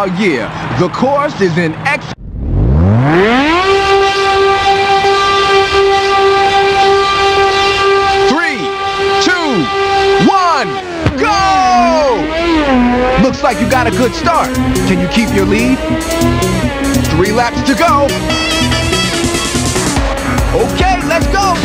Oh yeah, the course is in X. 3, 2, 1, go! Looks like you got a good start. Can you keep your lead? 3 laps to go. Okay, let's go.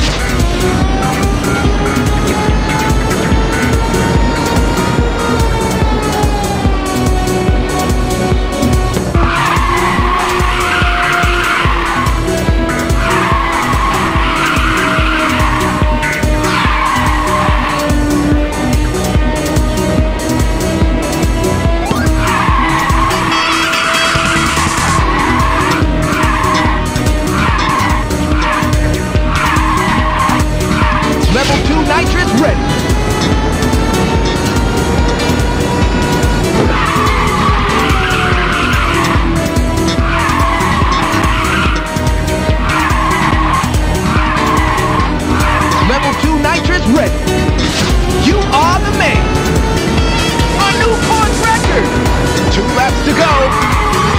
Level 2 nitrous ready. Level 2 nitrous ready. You are the man. A new course record. 2 laps to go.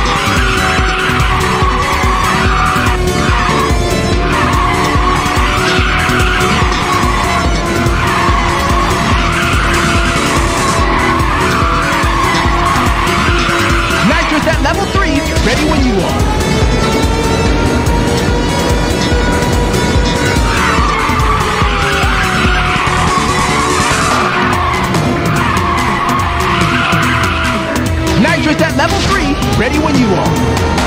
At level 3, ready when you are. Nitrous at level 3, ready when you are.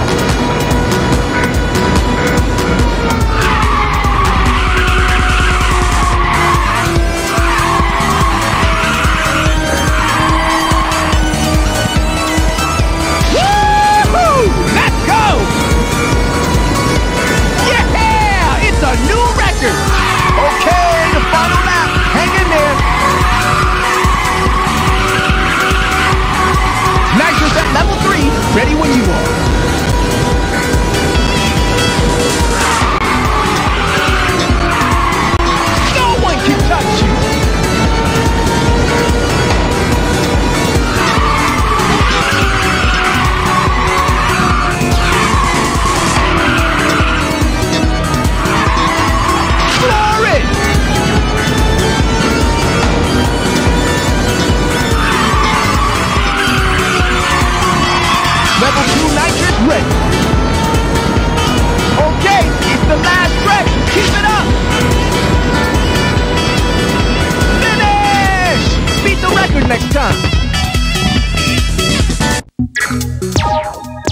Okay, the final lap. Hang in there. Nitrous at level 3, ready when you are. No one can touch you. Level 2 nitrous ready. Okay, it's the last stretch. Keep it up. Finish! Beat the record next time.